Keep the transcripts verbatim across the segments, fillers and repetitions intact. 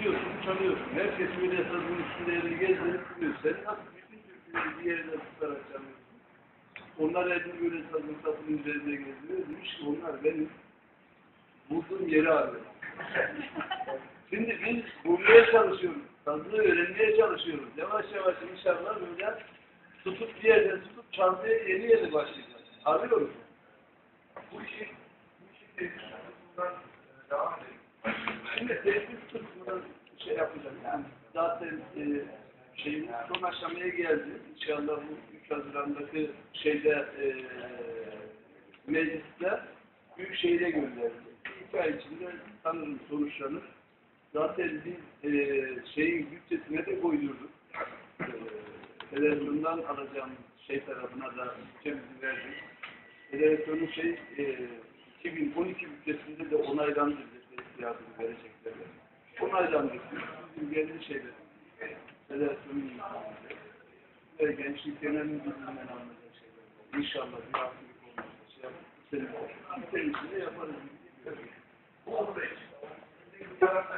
gidiyorsun, çalıyorsun. Herkes böyle sazın üstünde elini gezdirip duruyor. Sen nasıl bütün Türkiye'yi bir yerden tutarak çalıyorsun? Onlar elini böyle sazın sazın üzerinde gezdiriyor. Demiş ki onlar benim bulduğum yeri arıyor. Şimdi biz bulmaya çalışıyoruz. Sazı öğrenmeye çalışıyoruz. Yavaş yavaş inşallah böyle tutup bir yerden tutup çalmaya yeni yeni başlayacağız. Arıyoruz. Bu işi bu işi tesis kısmından devam edelim. Şimdi tesis kısmından şey yapacağım. Yani zaten e, şeyin son aşamaya geldi. İnşallah bu üç Haziran'daki şeyde e, mecliste büyük şehire gönderdi. İki ay içinde sanırım sonuçlanır. Zaten biz e, şeyin bütçesine de koydurduk. E, Federasyondan alacağımız şey tarafına da bütçemizi verdik. Federasyonun şey e, iki bin on iki bütçesinde de onaylandı. Fiyatını verecekler. Onaylandı. Bizim kendi şeyler. Federasyonun imkanları. Ve gençlik genel müdürlüğünden alınacak şeyler. İnşallah bir haftalık olmazsa şey yapıp senin, senin içinde yaparız. Bu oldu da işte. Bir taraftan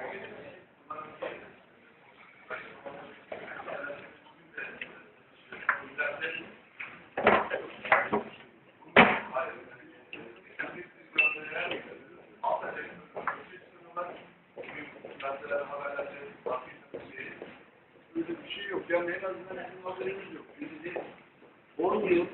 öyle bir şey yok. Yani en azından bizim haberimiz yok. Biz on yıl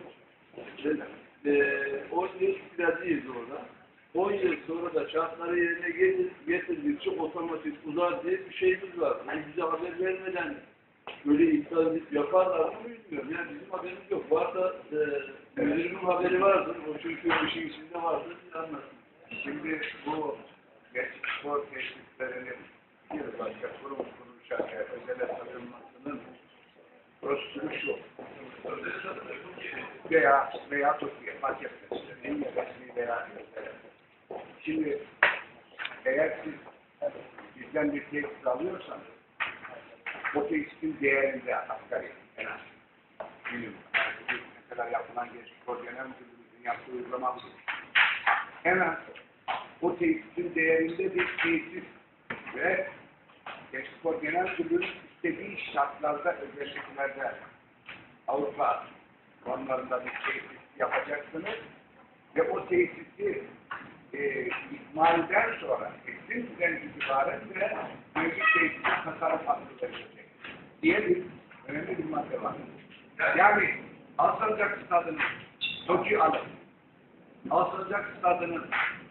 e, on yıl kiracıyız orada. on yıl sonra da şartları yerine getir, getirdikçe otomatik uzar diye bir şeyimiz var. Yani bize haber vermeden böyle iptal edip yaparlar mı bilmiyorum. Yani bizim haberimiz yok. Varsa e, müdürümün haberi vardır. O çünkü bir şey içinde vardır. Anlasın. Şimdi bu gençlik spor tesislerinin bir başka kurum kuruluşa özele satılmasının prosedürü şu. Veya veya Türkiye fark etmez. En resmi veya gösteren. Şimdi eğer siz bizden bir tesis alıyorsanız o tesisin değerinde asgari en az. Bilim. Mesela yapılan gençlik spor genel müdürlüğümüzün yaptığı uygulama budur. En az o tesisin değerinde bir tesis ve Gençlik Spor Genel Müdürlüğü'nün istediği şartlarda, özelliklerde Avrupa konularında bir tesis yapacaksınız ve o tesisi e, ikmalden sonra eksim düzen itibaren de mevcut tesisin tasarruf hakkı verilecek diye bir önemli bir madde var. Yani Alsancak stadının Toki alın. Alsancak stadının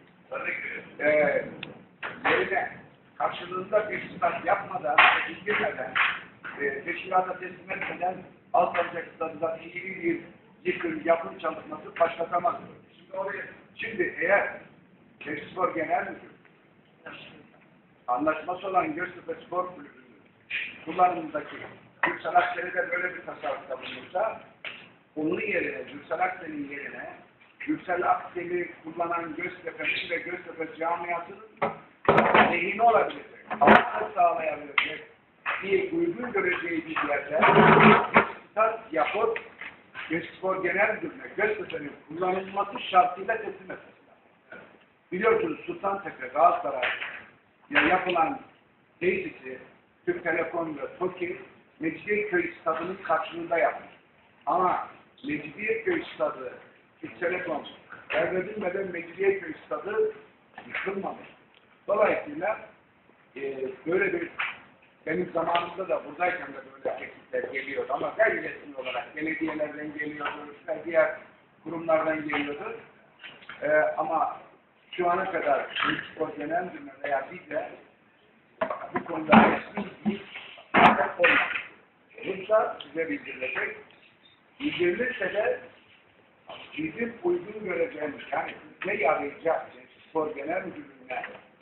e, yerine karşılığında bir stat yapmadan, bildirmeden, e, teşkilata teslim etmeden Alsancak stadında ilgili bir yıkım, yapım çalışması başlatamaz. Şimdi, oraya, şimdi eğer Gençlik Spor Genel Müdürlüğü anlaşması olan Göztepe Spor Kulübü'nün kullanımındaki Gürsel Aksel'e böyle bir tasarrufta bulunursa, onun yerine, Gürsel Aksel'in yerine Gürsel Aksel'i kullanan Göztepe'nin ve Göztepe camiasının lehine olabilecek, avantaj sağlayabilecek bir uygun göreceği bir yerde stat yapıp Gençlik Spor Genel Müdürlüğü'ne Göztepe'nin kullanılması şartıyla teslim etmesidir. Biliyorsunuz Sultantepe, Galatasaray'da yapılan tesisi Türk Telekom ve TOKİ Mecidiyeköy stadının karşılığında yapmış. Ama Mecidiyeköy stadı Türk Telekom devredilmeden Mecidiyeköy stadı yıkılmamış. Dolayısıyla e, böyle bir benim zamanımda da buradayken de böyle teklifler geliyordu ama gayri resmi olarak belediyelerden geliyordu, işte diğer kurumlardan geliyordu. E, ama şu ana kadar Spor Genel Müdürlüğü veya bize bu konuda resmi bir haber olmadı. Olursa size bildirilecek. Bildirilirse de bizim uygun göreceğimiz, yani ne yarayacak Spor Genel Müdürlüğü'ne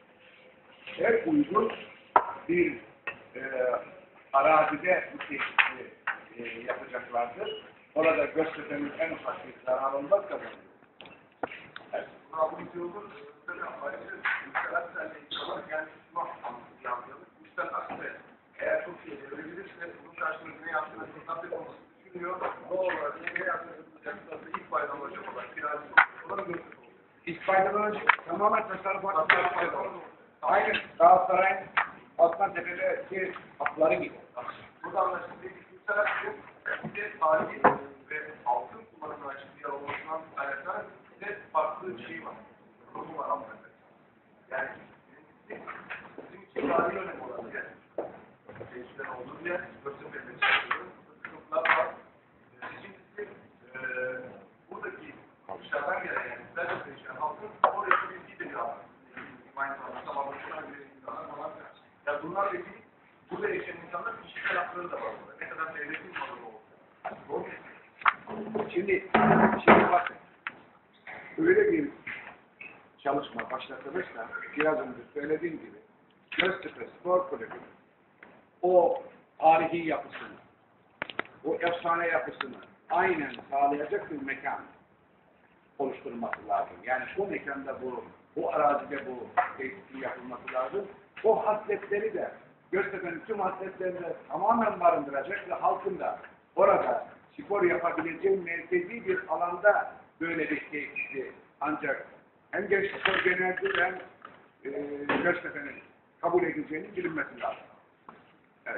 hep uygun bir e, arazide bu tesisi e, yapacaklardır. Orada Göztepe'nin en ufak bir zararı olmaz kazanıyor. Evet. Bu bir yoldur. Ayrıca Gürsel Aksel'le ilgili yani Müslüman anlamını yapıyorduk. Gürsel Aksel eğer çok iyi verebilirse bunun karşılığında ne yaptığını nasıl olması düşünüyor. Ne olur ne yaptığını nasıl ilk faydalanacak olan kiracı olur. İlk faydalanacak tamamen tasarruf hakkı. Aynen Galatasaray'ın Alttan Tepe'deki hapları gibi. Burada anlaşıldığı kültürel hakkı bir de tarihi ve halkın kullanımına açık bir olmasından kaynaklanan bir de farklı bir şey var. Durumu var aslında. Yani bizim için tarihi önemli olan yer. Gençler olduğu yer, Göztepe'de çalışıyoruz. Sınıflar var. İkincisi, e, buradaki dışarıdan gelen yani güzelce yaşayan halkın oraya bilgi de bir alan. Aynı zamanda tamamlaşılan bir insanlar falan. Ya bunlar da ilgili burada yaşayan insanlar kişisel hakları da var burada. Ne kadar devletin malı olsa. Doğru mu? Şimdi, şimdi bakın. Öyle bir çalışma başlatılırsa, biraz önce söylediğim gibi, Göztepe Spor Kulübü o tarihi yapısını, o efsane yapısını aynen sağlayacak bir mekan oluşturması lazım. Yani bu mekanda bu, bu arazide bu tesisliği yapılması lazım. O hasletleri de Göztepe'nin tüm hasletlerini de tamamen barındıracak ve halkın da orada spor yapabileceği merkezi bir alanda böyle bir tesisi ancak hem Genç Spor Genel Müdürü hem e, Göztepe'nin kabul edeceğinin bilinmesi lazım. Evet.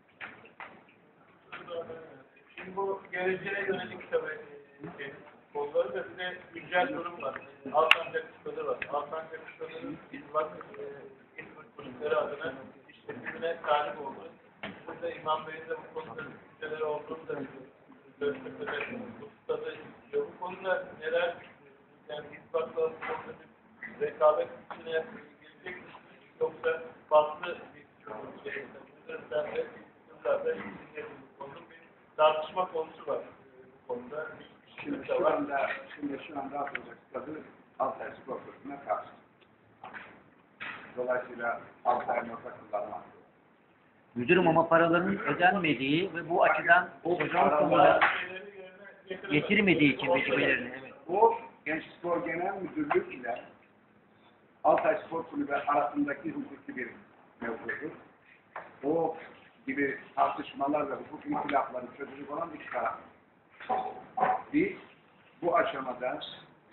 Şimdi bu geleceğe yönelik tabii şey, konuları da bir de güncel durum var. Alsancak Kuşları var. Alsancak Kuşları'nın İzbak İzbak kulüpleri adına işletimine talip oldu. Burada İmam Bey'in de bu konuda düşünceleri olduğunu da biliyoruz. Göztepe'de bu stadı istiyor. Bu konuda neler düşünüyorsunuz? Yani İzbak'la bu konuda bir rekabet içine gelecek misiniz? Yoksa farklı bir şey, üzerinden de yıllarda ilgilendiğiniz konuda bir tartışma konusu var bu konuda. Şimdi şu anda, şimdi şu anda Alsancak Stadı Altay Spor Kulübü'ne karşı. Dolayısıyla Altay'ın ortak kullanma. Müdürüm ama paraların ödenmediği ve bu açıdan sezon sonunda getirmediği için vecibelerini. Evet. Bu Genç Spor Genel Müdürlüğü ile Altay Spor Kulübü arasındaki hukuki bir mevzudur. O gibi tartışmalar ve hukuk ihtilafları çözülecek olan iki taraf. Biz bu aşamada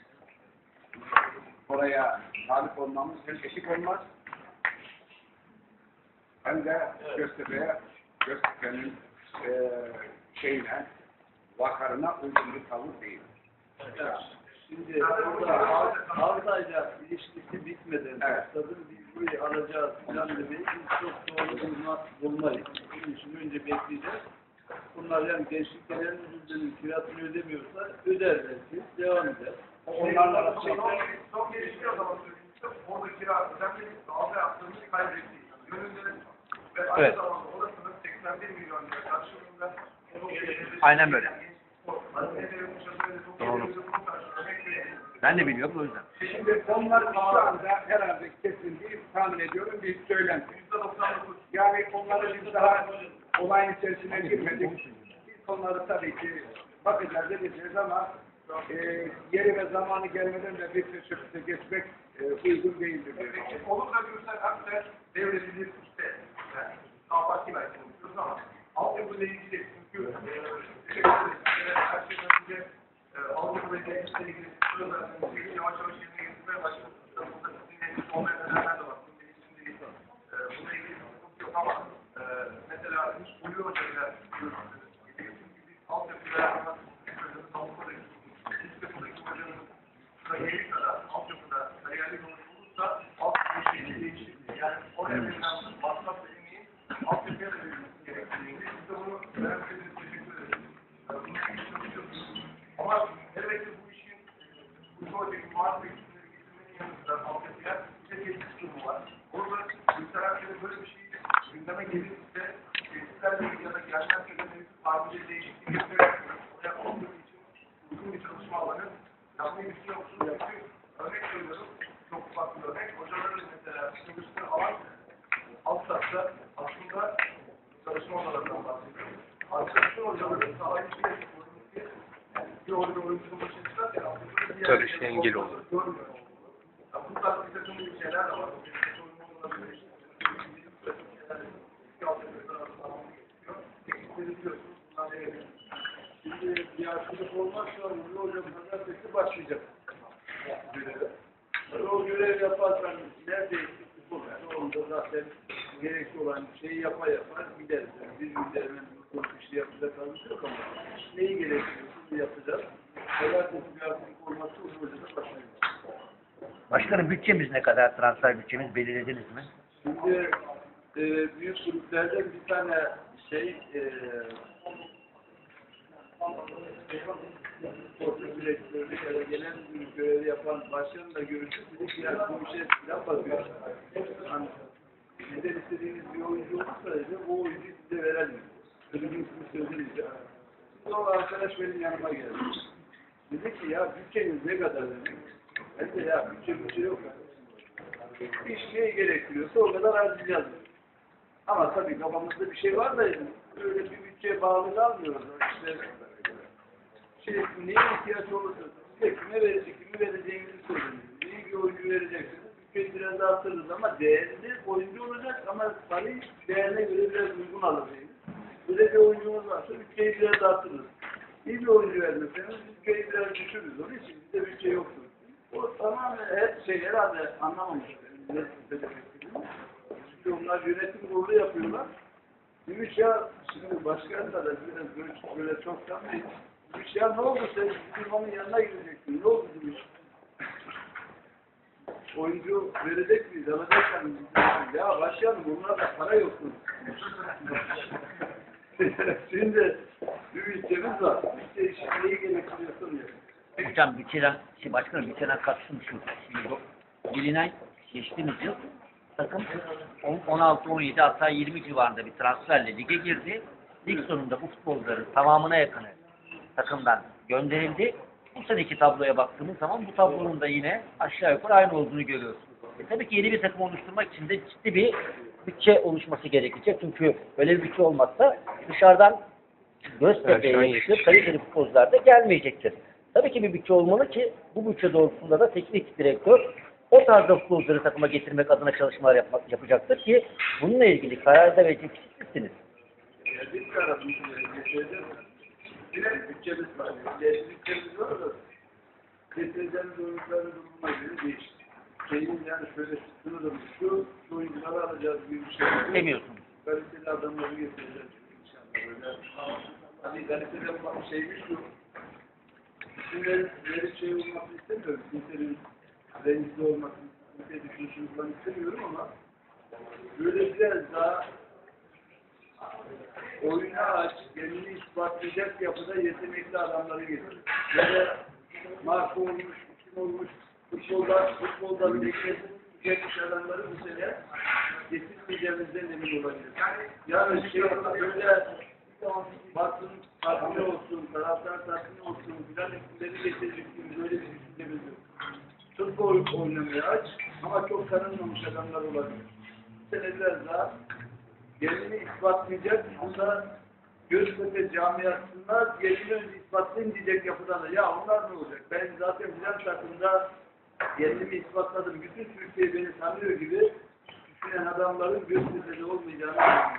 oraya talip olmamız hem etik olmaz hem de Göztepe'ye, Göztepe'nin e, şeyine, vakarına uygun bir tavır değil. Şimdi burada Altay'la ilişkisi bitmeden Evet. stadın biz burayı alacağız falan demeyi biz çok doğru bulma, bulmayız. Bunun için önce bekleyeceğiz. Bunlar yani gençlik genel müdürlüğünün kirasını ödemiyorsa öder belki, devam eder. Onlarla arasında Son gelişme o zaman söyleyeyim. Orada kira ödenmedi. Alda yaptığımız kaybetti. Yönünde ve aynı Evet. zamanda orasının seksen bir milyon lira karşılığında Aynen böyle. Doğru. Ben de biliyorum o yüzden. şimdi onlar şu anda herhalde kesildiği tahmin ediyorum bir söylenti. Yani onları biz daha olayın içerisine girmedik. Biz onları tabii ki bakacağız edeceğiz ama e, yeri ve zamanı gelmeden de bir teşebbüse geçmek e, uygun değildir. Olur da Gürsel Akser devredilir işte. Yani A Parti belki konuşuyoruz ama altyapıyla ilgili çünkü e, her şeyden önce e, altyapıyla ilgili sözler yavaş yavaş yerine getirmeye başladı. Burada sizin olmayan nedenler de var. Bunun ilgili e, bununla ilgili bir sıkıntı yok ama e, mesela hiç Ulu Hoca'yla görüştünüz. Çünkü biz altyapıyla yapmak istiyoruz. Avrupa'daki hiçbir buradaki hocanın kariyeri kadar altyapıda kariyerli olursa altyapı şeyini değiştirir. Yani oraya verilen masrafla emeğin altyapıya da verilmesi gerektiğini biz de bunu önemsediğiniz teşekkür ederiz. Bunun için çalışıyorsunuz. Ama elbette bu işin bu sonraki muhabbet güçleri getirmenin yanında altyapıya bir de tesis durumu var. Orada ülkelerde böyle bir şey gündeme gelirse tesislerle ya da gelmezse de mevcut tabiyle değişikliği getirerek oraya altyapı için uygun bir çalışma alanı yapmayı düşünüyor musunuz? Çünkü örnek veriyorum, çok ufak bir örnek. Hocaların mesela çalıştığı alan alt katta aslında çalışma alanlarından bahsediyoruz. Arkadaşlar hocaların sahayı bir yere bir oyuncu oyuncunun başına çıkarken aslında bir yere Tabii engel olur. görmüyor. Ya bu tarz bir takım bir şeyler de var. Bir takım oyuncu olabilir. Şimdi bir aksilik olmazsa Ulu Hocam pazartesi başlayacak. Görev. O görev yaparsan neredeyse bu. Onda zaten gerekli olan şeyi yapa yapa gideriz. Yani bir günde hemen bir işi yapacak halimiz yok ama neyi gerekiyorsa bunu yapacağız. Pazartesi bir aktivite olması uzun da başlıyoruz. Başkanım bütçemiz ne kadar? Transfer bütçemiz belirlediniz mi? Şimdi e, büyük kulüplerden bir tane şey e, sportif direktörlük ya da genel müdür görevi yapan başkanla görüşüp dedik ki yani bu işe silah bakıyor. Hani sizden istediğiniz bir oyuncu olursa dedi, o oyuncuyu size verelim. Kulübün ismini söylemeyeceğim. Sonra arkadaş benim yanıma geldi. Dedi ki ya bütçeniz ne kadar dedi. Ben de ya bütçe bütçe yok. Bir şey gerektiriyorsa o kadar harcayacağız. Ama tabii kafamızda bir şey var da öyle bir bütçeye bağlı kalmıyoruz. İşte şey, neye ihtiyaç olursa size kime verecek, kimi vereceğinizi söyleyin. İyi bir oyuncu vereceksiniz. Bütçeyi biraz daha arttırırız ama değerli oyuncu olacak ama parayı değerine göre biraz uygun alacaksınız. Böyle bir oyuncumuz varsa bütçeyi biraz daha arttırırız. İyi bir oyuncu vermeseniz bütçeyi biraz düşürürüz. Onun için bizde bütçe yoktur. O tamamen hep şey herhalde anlamamış. Çünkü onlar yönetim kurulu yapıyorlar. Demiş ya şimdi başkan da biraz böyle, böyle çok tanıyın. Demiş ya ne oldu sen firmanın yanına gideceksin. Ne oldu demiş. Oyuncu verecek miyiz? Alacak mıyız? Ya başkanım bunlarda para yoktu. Şimdi bir bütçemiz var. Bütçe işi neyi gerektiriyorsun diyor. Hocam bütçeden, şey başkanım bütçeden katılmış şu. Şimdi bilinen geçtiğimiz yıl takım on altı on yedi hatta yirmi civarında bir transferle lige girdi. Lig sonunda bu futbolcuların tamamına yakını takımdan gönderildi. Bu seneki tabloya baktığımız zaman bu tablonun da yine aşağı yukarı aynı olduğunu görüyoruz. E tabii ki yeni bir takım oluşturmak için de ciddi bir bütçe oluşması gerekecek. Çünkü böyle bir bütçe olmazsa dışarıdan Göztepe'ye yakışır kaliteli futbolcular da gelmeyecektir. Tabii ki bir bütçe olmalı ki bu bütçe doğrultusunda da teknik direktör o tarzda futbolcuları takıma getirmek adına çalışmalar yapmak, yapacaktır ki bununla ilgili kararda verecek sizsiniz. Bir tarafımız getireceğiz. Bir bütçemiz var. Bütçemiz var da getireceğimiz oyuncuların durumuna göre değişir. Şeyin yani şöyle şunu da şu, şu oyuncuları alacağız gibi bir şey. Demiyorsunuz. Kaliteli adamları getireceğiz inşallah böyle. Hani kaliteli bir şeymiş bu. İsimlerin verip şey olmasını istemiyorum. Kimsenin renkli olmasını, kimseye düşünüşünü falan istemiyorum ama böyle biraz daha oyuna aç, kendini ispatlayacak yapıda yetenekli adamları getirir. Böyle marka olmuş, kim olmuş, futbolda, futbolda bile geçmiş adamları bu sene getirmeyeceğimizden emin olabiliriz. Yani şey böyle basın tatmin olsun, taraftar tatmin olsun, filan isimleri getireceksiniz, böyle bir düşüncemiz yok. Futbol oynamaya aç ama çok tanınmamış adamlar olabilir. Bu sene biraz daha kendini ispatlayacak, bunda Göztepe camiasında kendini önce ispatlayın diyecek yapıdan da ya onlar ne olacak? Ben zaten filan takımda kendimi ispatladım. Bütün Türkiye beni tanıyor gibi düşünen adamların Göztepe'de olmayacağını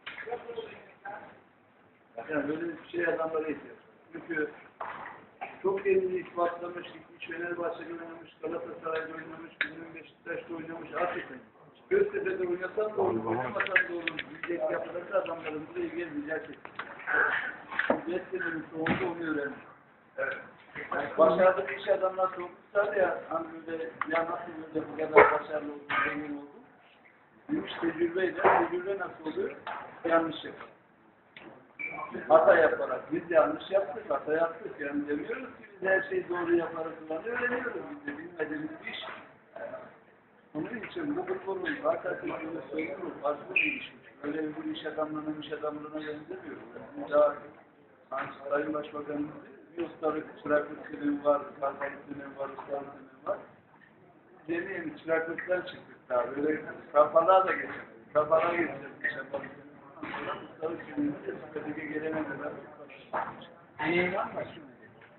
yani böyle bir şey adamlara ihtiyaç. Çünkü çok kendini ispatlamış, gitmiş Fenerbahçe'de oynamış, Galatasaray'da oynamış, bugün Beşiktaş'ta oynamış, hakikaten. Göztepe'de oynasan da olur, oynamasan da olur. Büyük yapıdaki adamların buraya gelmeyecek. Göztepe'nin soğukta onu öğrenmiş. Evet. Başarılı bir iş adamlar soğuklar ya, hani böyle ya nasıl böyle bu kadar başarılı oldu, zengin oldu. Büyük tecrübeyle, tecrübe nasıl oluyor? Yanlış yapar. Hata yaparak, biz yanlış yaptık, hata yaptık. Yani demiyoruz ki biz her şeyi doğru yaparız falan, öğreniyoruz biz de bilmediğimiz bir iş. Onun için bu futbolun hakikaten şöyle söylüyorum, farklı bir işmiş. Öyle bir iş adamlığına, iş adamlığına benzemiyor. Yani daha Sayın Başbakanımız bir ustalık, çıraklık dönemi var, kartalık dönemi var, ustalık dönemi var. Yeni yeni çıraklıktan çıktık daha. Böyle kafalar da geçirdik. Kafalar geçirdik. Şapalık dönemi. Ustalık döneminde Süperlig'e gelene kadar. Neyin var mı şimdi?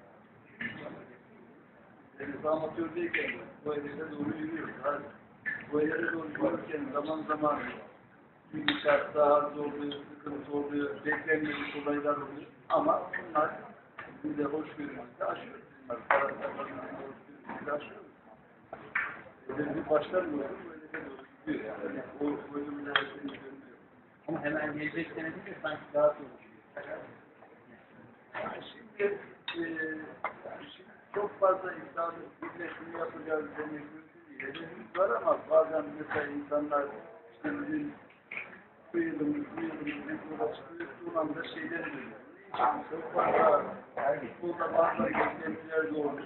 Yani amatördeyken bu hedeflere doğru yürüyoruz. Bu hedeflere doğru yürürken zaman zaman bir şart daha zorluyor, sıkıntı oluyor, beklenmedik olaylar oluyor. Ama bunlar bize hoş görünmekte aşıyoruz. Karakterlerimizi hoş görünmekte aşıyoruz. Böyle bir başlar mı olur, böyle de doğru. çıkıyor yani. O bölümde her şeyi görüyor. Ama hemen gelecek senede de sanki daha çok. Yani şimdi, e, şimdi çok fazla insanın birleşimi yapacağız demek mümkün değil. Hedefimiz var ama bazen mesela insanlar işte bizim bu yılımız, bu yılımız ne kadar çıkıyor, bu anda şeyleri görüyor. Şimdi çok fazla futbolda bazı beklentiler doğru.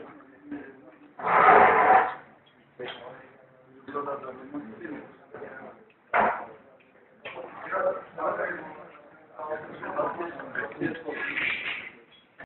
Burada da bulmak istemiyoruz. Biraz daha Yes, yes,